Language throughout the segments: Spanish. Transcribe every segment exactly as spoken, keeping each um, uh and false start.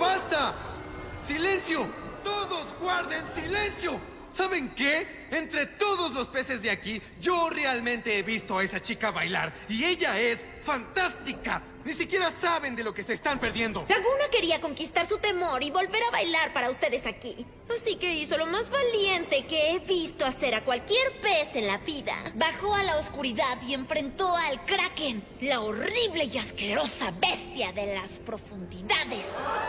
¡Basta! ¡Silencio! ¡Todos guarden silencio! ¿Saben qué? Entre todos los peces de aquí, yo realmente he visto a esa chica bailar. Y ella es fantástica. Ni siquiera saben de lo que se están perdiendo. Laguna quería conquistar su temor y volver a bailar para ustedes aquí. Así que hizo lo más valiente que he visto hacer a cualquier pez en la vida. Bajó a la oscuridad y enfrentó al Kraken, la horrible y asquerosa bestia de las profundidades.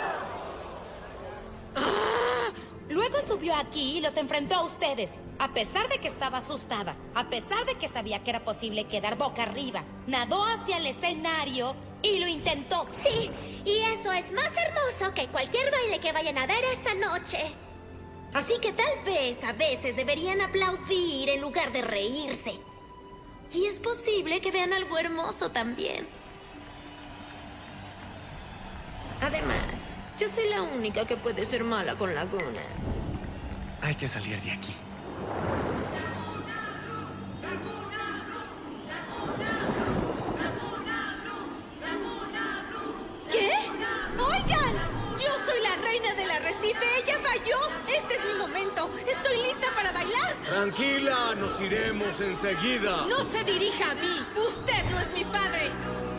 ¡Ah! Luego subió aquí y los enfrentó a ustedes. A pesar de que estaba asustada, a pesar de que sabía que era posible quedar boca arriba, nadó hacia el escenario y lo intentó. Sí, y eso es más hermoso que cualquier baile que vayan a dar esta noche. Así que tal vez a veces deberían aplaudir en lugar de reírse. Y es posible que vean algo hermoso también. Además, yo soy la única que puede ser mala con Laguna. Hay que salir de aquí. ¿Qué? ¡Oigan! Yo soy la reina del arrecife. ¡Ella falló! ¡Este es mi momento! ¡Estoy lista para bailar! Tranquila, nos iremos enseguida. No se dirija a mí. Usted no es mi padre.